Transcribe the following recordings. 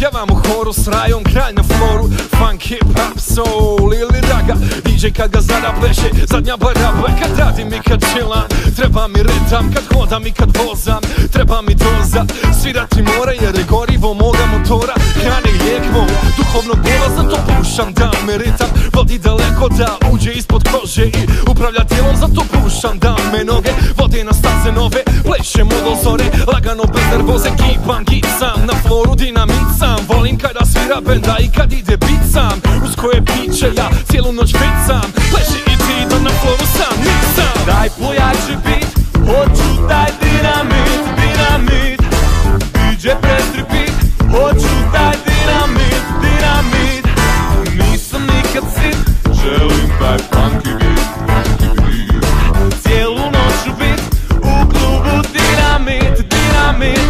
Pjevam u horu s rajom, kralj na floru. Funk, hip hop, soul ili raga. DJ kad ga zada pleše, zadnja baraba. Kad radim i kad chillam, treba mi ritam. Kad hodam i kad vozam, treba mi doza. Svirati mora jer je gorivo moga motora. Hrane i lijek moj, duhovnog bola. Zato pušam da me ritam vodi daleko, da uđe ispod kože i upravlja tijelom. Zato pušam da me noge vode na staze nove. Plešem od zore, lagano bez nervoze. Kipam, gicam, na floru dinamicam. Volim kada svira benda i kad ide bicam. Uz koje piće ja cijelu noć vicam. Pleši i ti da na floru sam nisam. Daj pojači bit, hoću taj dinamit, dinamit. DJ prestri bit, hoću taj dinamit, dinamit. Nisam nikad sit, želim taj funky beat, funky beat. Cijelu noć ću bit u klubu dinamit, dinamit.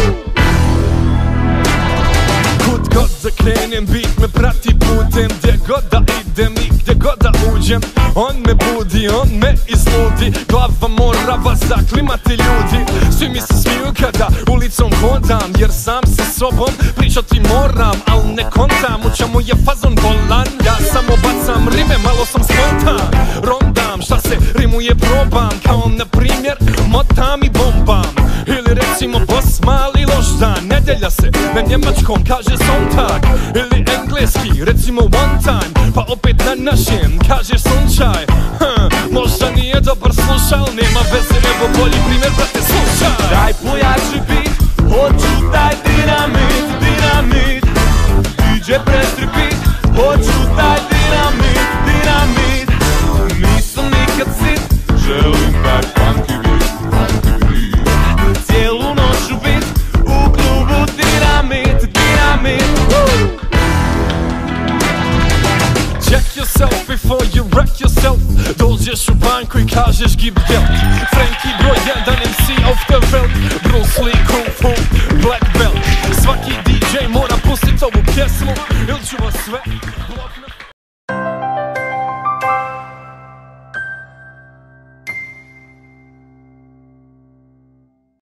Kud god da krenem, beat me prati putem. Gdje god da idem i gdje god da uđem, on me budi, on me izludi. Glava mora vas zaklimati ljudi. Svi mi se smiju kada ulicom hodam, jer sam sa sobom pričati moram. Al ne kontam u čemu je fazon bolan. Ja samo bacam rime, malo sam spontan. Rondam, šta se rimuje probam. Kao na primjer motam i bombam. Ili recimo boss mali loš dan. Nedjelja se na njemačkom kaže Sonntag. Ili engleski recimo one time. Pa opet na našem kaže sunčaj. Možda nije dobar slušaj, al nema veze, evo bolji primjer, brate, slušaj. Daj pojači bit, hoću taj dinamit, dinamit. DJ prestri bit, hoću taj dinamit, dinamit. Nisam nikad sit, želim taj funky beat, funky beat. Cijelu noć ću bit u klubu dinamit, dinamit. Check yourself before you wreck yourself. Dođeš u banku i kažeš gib geld. Frankie broj 1 MC of the world. Bruce Lee, Kung Fu,